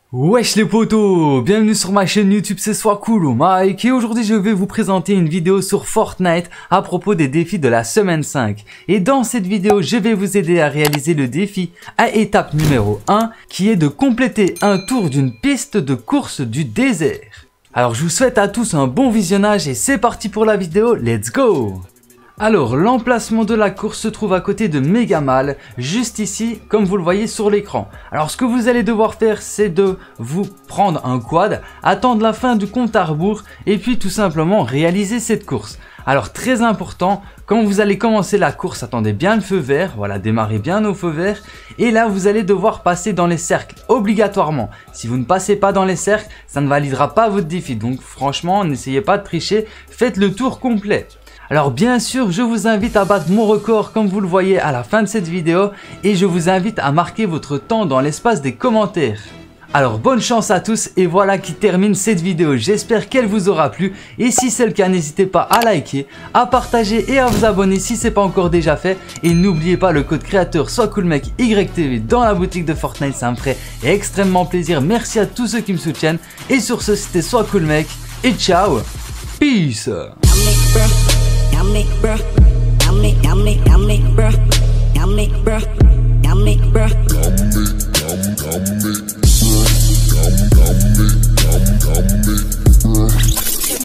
Wesh les potos, bienvenue sur ma chaîne YouTube, c'est Soiscool ou Mike et aujourd'hui je vais vous présenter une vidéo sur Fortnite à propos des défis de la semaine 5. Et dans cette vidéo, je vais vous aider à réaliser le défi à étape numéro 1 qui est de compléter un tour d'une piste de course du désert. Alors je vous souhaite à tous un bon visionnage et c'est parti pour la vidéo, let's go! Alors, l'emplacement de la course se trouve à côté de Megamal, juste ici, comme vous le voyez sur l'écran. Alors, ce que vous allez devoir faire, c'est de vous prendre un quad, attendre la fin du compte à rebours et puis tout simplement réaliser cette course. Alors, très important, quand vous allez commencer la course, attendez bien le feu vert, voilà, démarrez bien au feu vert. Et là, vous allez devoir passer dans les cercles, obligatoirement. Si vous ne passez pas dans les cercles, ça ne validera pas votre défi. Donc, franchement, n'essayez pas de tricher, faites le tour complet. Alors bien sûr, je vous invite à battre mon record comme vous le voyez à la fin de cette vidéo et je vous invite à marquer votre temps dans l'espace des commentaires. Alors bonne chance à tous et voilà qui termine cette vidéo, j'espère qu'elle vous aura plu et si c'est le cas n'hésitez pas à liker, à partager et à vous abonner si ce n'est pas encore déjà fait et n'oubliez pas le code créateur Soiscoolmec YTV dans la boutique de Fortnite, ça me ferait extrêmement plaisir, merci à tous ceux qui me soutiennent et sur ce c'était Soiscoolmec et ciao, peace. Yummy, bruh.